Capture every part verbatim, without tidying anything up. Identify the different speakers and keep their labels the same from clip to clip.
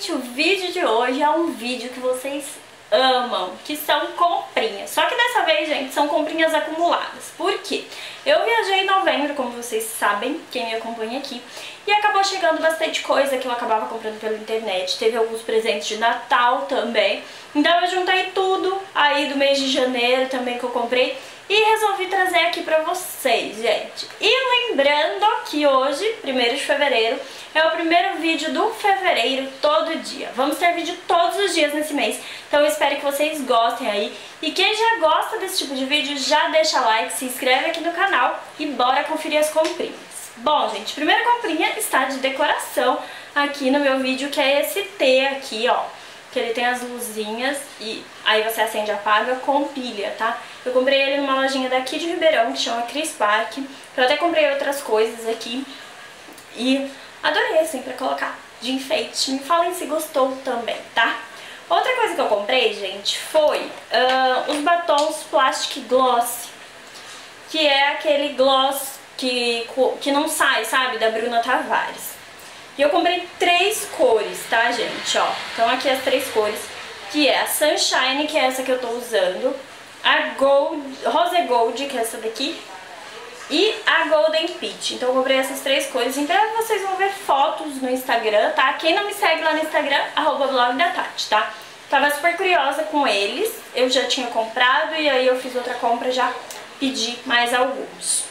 Speaker 1: Gente, o vídeo de hoje é um vídeo que vocês amam, que são comprinhas. Só que dessa vez, gente, são comprinhas acumuladas. Por quê? Eu viajei em novembro, como vocês sabem, quem me acompanha aqui, e acabou chegando bastante coisa que eu acabava comprando pela internet. Teve alguns presentes de Natal também. Então eu juntei tudo aí do mês de janeiro também que eu comprei e resolvi trazer aqui pra vocês, gente. E lembrando que hoje, primeiro de fevereiro, é o primeiro vídeo do fevereiro todo dia. Vamos ter vídeo todos os dias nesse mês, então eu espero que vocês gostem aí. E quem já gosta desse tipo de vídeo, já deixa like, se inscreve aqui no canal e bora conferir as comprinhas. Bom, gente, a primeira comprinha está de decoração aqui no meu vídeo, que é esse T aqui, ó. Que ele tem as luzinhas e aí você acende e apaga com pilha, tá? Eu comprei ele numa lojinha daqui de Ribeirão, que chama Cris Park. Eu até comprei outras coisas aqui e adorei, assim, pra colocar de enfeite. Me falem se gostou também, tá? Outra coisa que eu comprei, gente, foi uh, os batons Plastic Gloss, que é aquele gloss que, que não sai, sabe? Da Bruna Tavares. E eu comprei três cores, tá, gente? Ó, então aqui as três cores, que é a Sunshine, que é essa que eu tô usando, a Gold, Rose Gold, que é essa daqui, e a Golden Peach. Então eu comprei essas três cores. Em breve vocês vão ver fotos no Instagram, tá? Quem não me segue lá no Instagram, arroba blog da Tati, tá? Tava super curiosa com eles, eu já tinha comprado e aí eu fiz outra compra, já pedi mais alguns.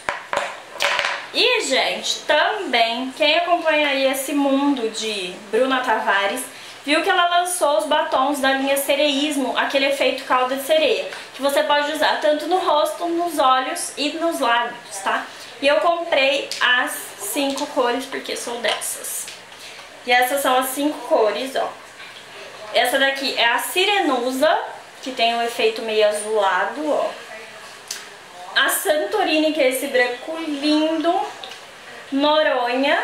Speaker 1: E, gente, também, quem acompanha aí esse mundo de Bruna Tavares, viu que ela lançou os batons da linha Sereísmo, aquele efeito calda de sereia, que você pode usar tanto no rosto, nos olhos e nos lábios, tá? E eu comprei as cinco cores, porque sou dessas. E essas são as cinco cores, ó. Essa daqui é a Sirenusa, que tem um efeito meio azulado, ó. A Santorini, que é esse branco lindo, Noronha,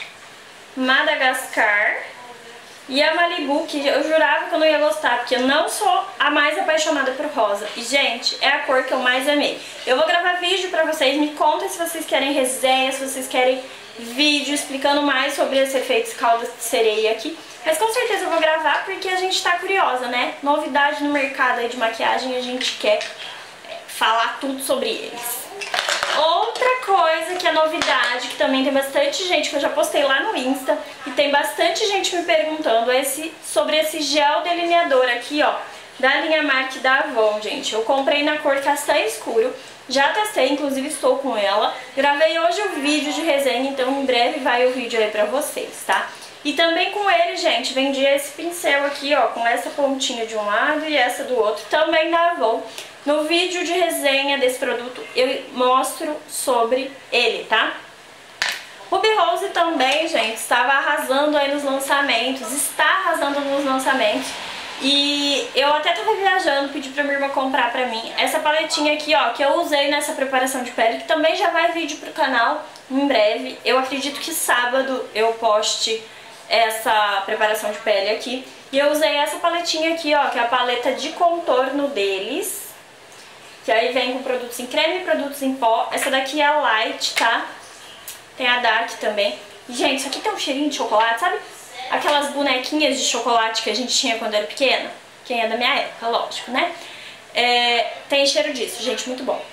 Speaker 1: Madagascar e a Malibu, que eu jurava que eu não ia gostar, porque eu não sou a mais apaixonada por rosa. E, gente, é a cor que eu mais amei. Eu vou gravar vídeo pra vocês, me contem se vocês querem resenha, se vocês querem vídeo explicando mais sobre esse efeito calda de sereia aqui. Mas com certeza eu vou gravar porque a gente tá curiosa, né? Novidade no mercado aí de maquiagem, a gente quer falar tudo sobre eles. Outra coisa que é novidade, que também tem bastante gente, que eu já postei lá no Insta, e tem bastante gente me perguntando é esse, sobre esse gel delineador aqui, ó, da linha Marc da Avon, gente. Eu comprei na cor castanho escuro, já testei, inclusive estou com ela. Gravei hoje o vídeo de resenha, então em breve vai o vídeo aí pra vocês, tá? E também com ele, gente, vendi esse pincel aqui, ó, com essa pontinha de um lado e essa do outro, também da Avon. No vídeo de resenha desse produto eu mostro sobre ele, tá? Ruby Rose também, gente, estava arrasando aí nos lançamentos, está arrasando nos lançamentos. E eu até tava viajando, pedi pra minha irmã comprar pra mim essa paletinha aqui, ó, que eu usei nessa preparação de pele, que também já vai vídeo pro canal em breve. Eu acredito que sábado eu poste essa preparação de pele aqui. E eu usei essa paletinha aqui, ó, que é a paleta de contorno deles, que aí vem com produtos em creme e produtos em pó. Essa daqui é a Light, tá? Tem a Dark também. E, gente, isso aqui tem um cheirinho de chocolate, sabe? Aquelas bonequinhas de chocolate que a gente tinha quando era pequena. Quem é da minha época, lógico, né? É, tem cheiro disso, gente, muito bom.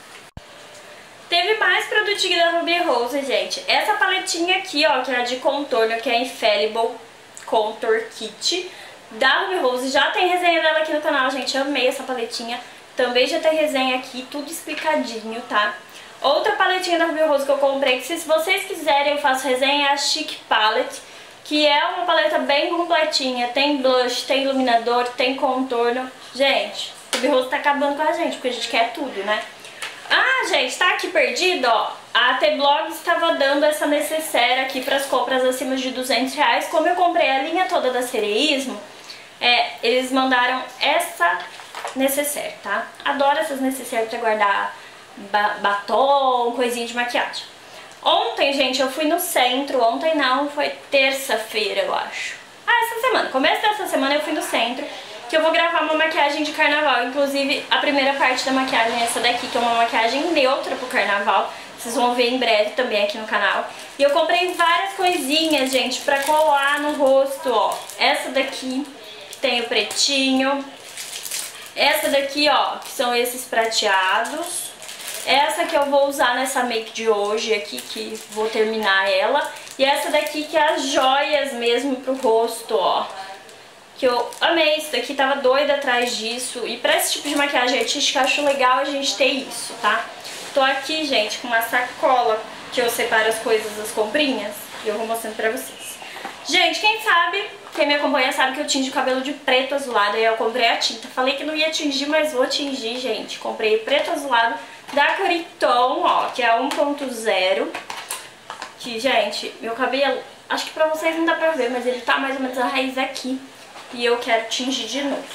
Speaker 1: Teve mais produtinho da Ruby Rose, gente. Essa paletinha aqui, ó, que é a de contorno, que é a Infallible Contour Kit da Ruby Rose. Já tem resenha dela aqui no canal, gente. Eu amei essa paletinha. Também já tem resenha aqui, tudo explicadinho, tá? Outra paletinha da Ruby Rose que eu comprei, que se vocês quiserem eu faço resenha, é a Chic Palette, que é uma paleta bem completinha. Tem blush, tem iluminador, tem contorno. Gente, a Ruby Rose tá acabando com a gente, porque a gente quer tudo, né? Ah, gente, tá aqui perdido, ó. A T-Blog estava dando essa necessaire aqui para as compras acima de duzentos reais. Como eu comprei a linha toda da Sereísmo, é, eles mandaram essa necessaire, tá? Adoro essas necessaires pra guardar ba batom, coisinha de maquiagem. Ontem, gente, eu fui no centro. Ontem não, foi terça-feira, eu acho. Ah, essa semana, começo dessa semana eu fui no centro, que eu vou gravar uma maquiagem de carnaval. Inclusive, a primeira parte da maquiagem é essa daqui, que é uma maquiagem neutra pro carnaval. Vocês vão ver em breve também aqui no canal. E eu comprei várias coisinhas, gente, pra colar no rosto, ó. Essa daqui, que tem o pretinho. Essa daqui, ó, que são esses prateados. Essa que eu vou usar nessa make de hoje aqui, que vou terminar ela. E essa daqui que é as joias mesmo pro rosto, ó. Que eu amei isso daqui, tava doida atrás disso. E pra esse tipo de maquiagem artística, eu acho legal a gente ter isso, tá? Tô aqui, gente, com uma sacola que eu separo as coisas, as comprinhas. E eu vou mostrando pra vocês. Gente, quem sabe, quem me acompanha sabe que eu tingi o cabelo de preto azulado. Aí eu comprei a tinta. Falei que não ia tingir, mas vou tingir, gente. Comprei preto azulado da Coriton, ó, que é um ponto zero. Que, gente, meu cabelo, acho que pra vocês não dá pra ver, mas ele tá mais ou menos a raiz aqui. E eu quero tingir de novo.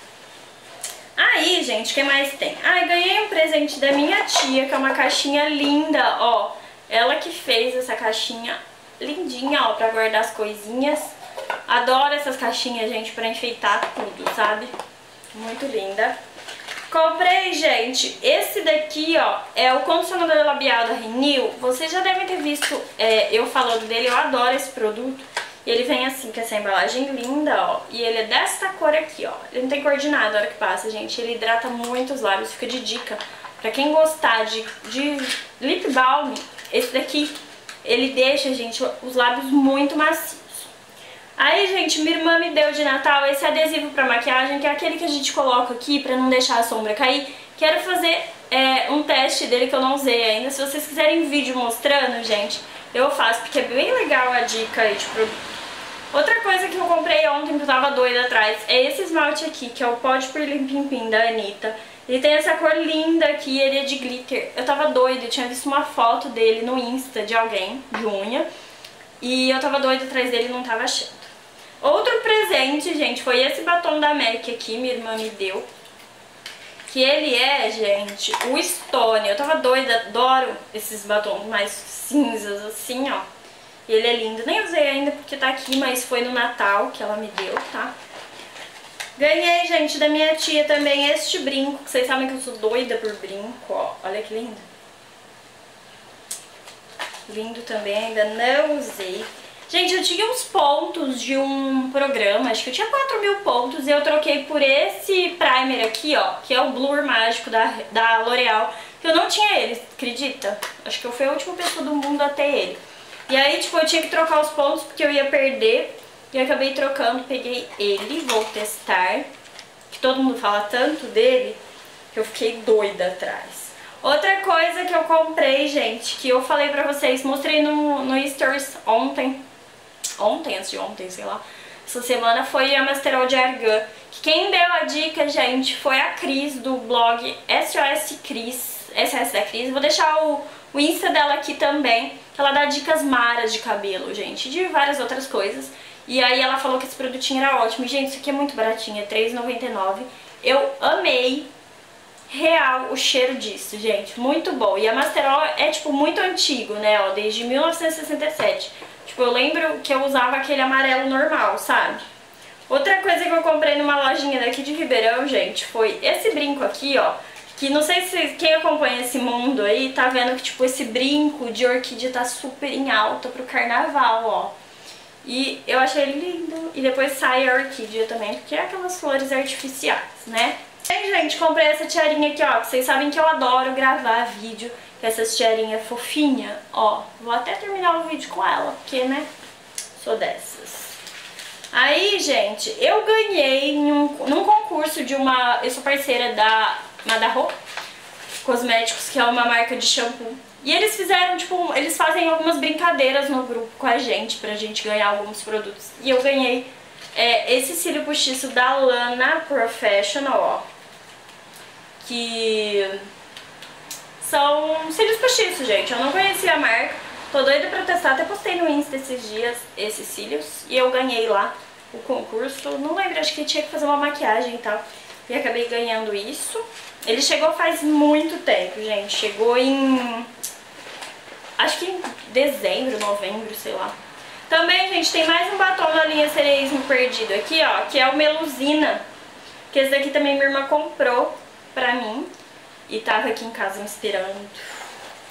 Speaker 1: Aí, gente, o que mais tem? Ah, eu ganhei um presente da minha tia, que é uma caixinha linda, ó. Ela que fez essa caixinha lindinha, ó, pra guardar as coisinhas. Adoro essas caixinhas, gente, pra enfeitar tudo, sabe? Muito linda. Comprei, gente, esse daqui, ó, é o condicionador labial da Renew. Vocês já devem ter visto é, eu falando dele, eu adoro esse produto. E ele vem assim, com essa embalagem linda, ó. E ele é desta cor aqui, ó. Ele não tem cor de nada na hora que passa, gente. Ele hidrata muito os lábios, fica de dica. Pra quem gostar de, de lip balm, esse daqui, ele deixa, gente, os lábios muito macios. Aí, gente, minha irmã me deu de Natal esse adesivo pra maquiagem, que é aquele que a gente coloca aqui pra não deixar a sombra cair. Quero fazer é, um teste dele que eu não usei ainda. Se vocês quiserem vídeo mostrando, gente, eu faço, porque é bem legal a dica aí de produto. Outra coisa que eu comprei ontem, que eu tava doida atrás, é esse esmalte aqui, que é o Pode Pirlim Pim Pim da Anitta. Ele tem essa cor linda aqui, ele é de glitter. Eu tava doida, eu tinha visto uma foto dele no Insta de alguém, de unha. E eu tava doida atrás dele e não tava achando. Outro presente, gente, foi esse batom da MAC aqui, minha irmã me deu. Que ele é, gente, o Stone. Eu tava doida, adoro esses batons mais cinzas assim, ó. E ele é lindo. Nem usei ainda porque tá aqui, mas foi no Natal que ela me deu, tá? Ganhei, gente, da minha tia também este brinco, que vocês sabem que eu sou doida por brinco, ó. Olha que lindo. Lindo também, ainda não usei. Gente, eu tinha uns pontos de um programa, acho que eu tinha quatro mil pontos, e eu troquei por esse primer aqui, ó, que é o Blur Mágico da, da L'Oreal, que eu não tinha ele, acredita? Acho que eu fui a última pessoa do mundo a ter ele. E aí, tipo, eu tinha que trocar os pontos porque eu ia perder, e eu acabei trocando, peguei ele, vou testar, que todo mundo fala tanto dele, que eu fiquei doida atrás. Outra coisa que eu comprei, gente, que eu falei pra vocês, mostrei no, no Stories ontem, ontem, antes de ontem, sei lá, essa semana, foi a Masterol de Argan. Que quem deu a dica, gente, foi a Cris, do blog S O S Cris, S O S da Cris. Vou deixar o, o Insta dela aqui também, que ela dá dicas maras de cabelo, gente, de várias outras coisas. E aí ela falou que esse produtinho era ótimo. E, gente, isso aqui é muito baratinho, é três reais e noventa e nove centavos. Eu amei real o cheiro disso, gente, muito bom. E a Masterol é, tipo, muito antigo, né, ó, desde mil novecentos e sessenta e sete. Tipo, eu lembro que eu usava aquele amarelo normal, sabe? Outra coisa que eu comprei numa lojinha daqui de Ribeirão, gente, foi esse brinco aqui, ó. Que não sei se quem acompanha esse mundo aí tá vendo que, tipo, esse brinco de orquídea tá super em alta pro carnaval, ó. E eu achei ele lindo. E depois sai a orquídea também, porque é aquelas flores artificiais, né? E, gente, comprei essa tiarinha aqui, ó, que vocês sabem que eu adoro gravar vídeo com essas tiarinhas fofinha, ó. Vou até terminar o vídeo com ela, porque, né, sou dessas. Aí, gente, eu ganhei num, num concurso de uma... Eu sou parceira da Madarro Cosméticos, que é uma marca de shampoo. E eles fizeram, tipo, eles fazem algumas brincadeiras no grupo com a gente, pra gente ganhar alguns produtos. E eu ganhei é, esse cílio postiço da Lana Professional, ó. Que são cílios postiços, gente. Eu não conhecia a marca, tô doida pra testar. Até postei no Insta esses dias esses cílios e eu ganhei lá o concurso. Não lembro, acho que tinha que fazer uma maquiagem e tal. E acabei ganhando isso. Ele chegou faz muito tempo, gente. Chegou em... acho que em dezembro, novembro, sei lá. Também, gente, tem mais um batom da linha Cereísmo Perdido aqui, ó. Que é o Melusina. Que esse daqui também minha irmã comprou pra mim. E tava aqui em casa me esperando.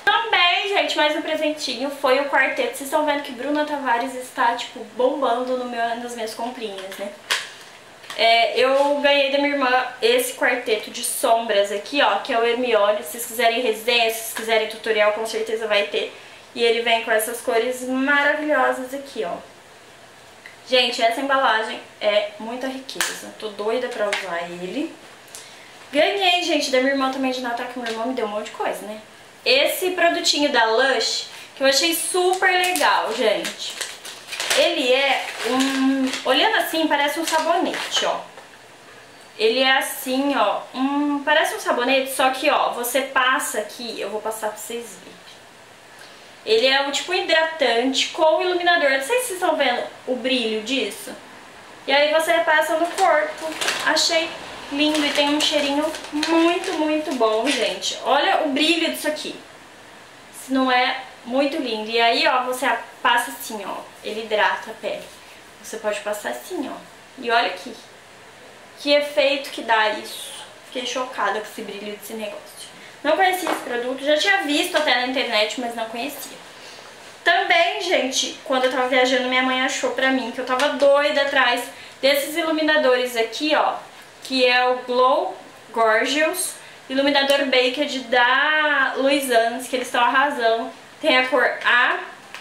Speaker 1: Também, gente, mais um presentinho foi o quarteto. Vocês estão vendo que Bruna Tavares está, tipo, bombando no meu, nas minhas comprinhas, né? É, eu ganhei da minha irmã esse quarteto de sombras aqui, ó, que é o Hermione. Se vocês quiserem resenha, se vocês quiserem tutorial, com certeza vai ter. E ele vem com essas cores maravilhosas aqui, ó. Gente, essa embalagem é muita riqueza. Tô doida pra usar ele. Ganhei, gente, da minha irmã também de Natal, que minha irmã me deu um monte de coisa, né? Esse produtinho da Lush, que eu achei super legal, gente. Ele é um... Olhando assim, parece um sabonete, ó. Ele é assim, ó. Um, parece um sabonete, só que, ó, você passa aqui... Eu vou passar pra vocês verem. Ele é um tipo hidratante com iluminador. Não sei se vocês estão vendo o brilho disso. E aí você passa no corpo. Achei lindo e tem um cheirinho muito, muito bom, gente. Olha o brilho disso aqui. Se não é... Muito lindo. E aí, ó, você passa assim, ó. Ele hidrata a pele. Você pode passar assim, ó. E olha aqui. Que efeito que dá isso. Fiquei chocada com esse brilho desse negócio. Não conhecia esse produto. Já tinha visto até na internet, mas não conhecia. Também, gente, quando eu tava viajando, minha mãe achou pra mim que eu tava doida atrás desses iluminadores aqui, ó. Que é o Glow Gorgeous Iluminador Baked da Louisanes, que eles estão arrasando. Tem a cor A,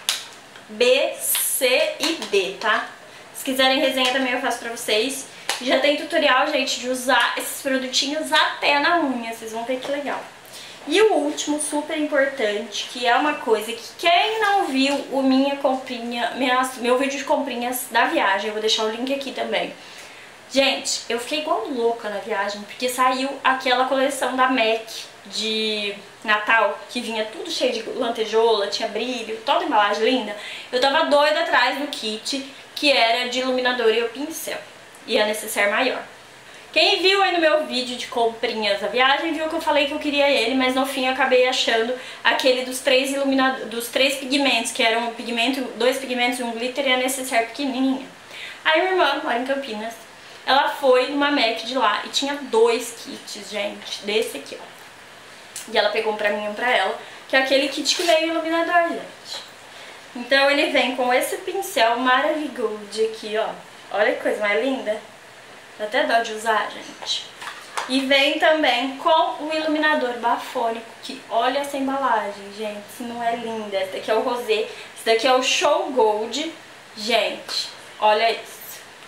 Speaker 1: B, C e D, tá? Se quiserem resenha também eu faço pra vocês. Já tem tutorial, gente, de usar esses produtinhos até na unha. Vocês vão ver que legal. E o último, super importante, que é uma coisa que quem não viu o minha comprinha, minha, meu vídeo de comprinhas da viagem, eu vou deixar o link aqui também. Gente, eu fiquei igual louca na viagem, porque saiu aquela coleção da MAC de Natal, que vinha tudo cheio de lantejoula, tinha brilho, toda embalagem linda. Eu tava doida atrás do kit, que era de iluminador e o pincel, e a necessaire maior. Quem viu aí no meu vídeo de comprinhas da viagem, viu que eu falei que eu queria ele, mas no fim eu acabei achando aquele dos três iluminadores, dos três pigmentos, que eram um pigmento, dois pigmentos e um glitter, e a necessaire pequenininha. Aí minha irmã, mora em Campinas, ela foi numa MAC de lá e tinha dois kits, gente, desse aqui, ó. E ela pegou um pra mim e um pra ela, que é aquele kit que vem iluminador, gente. Então ele vem com esse pincel maravilhoso aqui, ó. Olha que coisa mais linda. Dá até dó de usar, gente. E vem também com o iluminador bafônico, que olha essa embalagem, gente, se não é linda. Esse daqui é o rosé, esse daqui é o Show Gold. Gente, olha isso.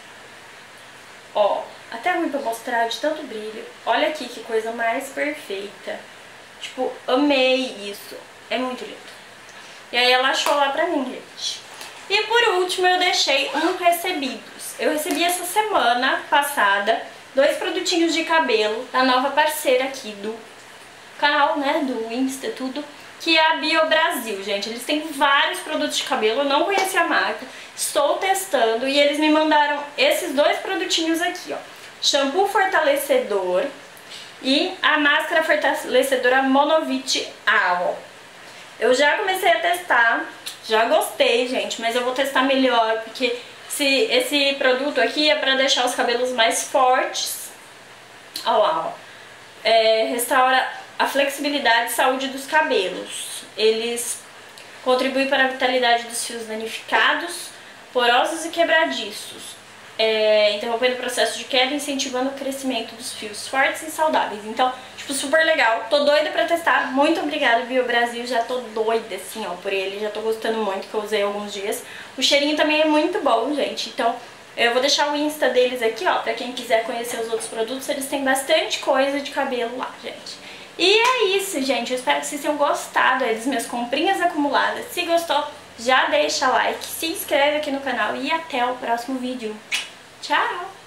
Speaker 1: Ó, até ruim pra mostrar de tanto brilho. Olha aqui que coisa mais perfeita. Tipo, amei isso. É muito lindo. E aí ela achou lá pra mim, gente. E por último eu deixei um recebidos. Eu recebi essa semana passada dois produtinhos de cabelo da nova parceira aqui do canal, né, do Insta, tudo, que é a Bio Brasil, gente. Eles têm vários produtos de cabelo, eu não conhecia a marca, estou testando e eles me mandaram esses dois produtinhos aqui, ó. Shampoo fortalecedor e a máscara fortalecedora Monovit Aloe. Eu já comecei a testar, já gostei, gente, mas eu vou testar melhor, porque se esse produto aqui é pra deixar os cabelos mais fortes. Olha lá, ó. É, restaura a flexibilidade e saúde dos cabelos. Eles contribuem para a vitalidade dos fios danificados, porosos e quebradiços, é, interrompendo o processo de queda e incentivando o crescimento dos fios fortes e saudáveis. Então, tipo, super legal. Tô doida pra testar. Muito obrigada, Bio Brasil. Já tô doida, assim, ó, por ele. Já tô gostando muito, que eu usei alguns dias. O cheirinho também é muito bom, gente. Então, eu vou deixar o Insta deles aqui, ó, pra quem quiser conhecer os outros produtos. Eles têm bastante coisa de cabelo lá, gente. E é isso, gente. Eu espero que vocês tenham gostado aí das minhas comprinhas acumuladas. Se gostou, já deixa like, se inscreve aqui no canal e até o próximo vídeo. Tchau!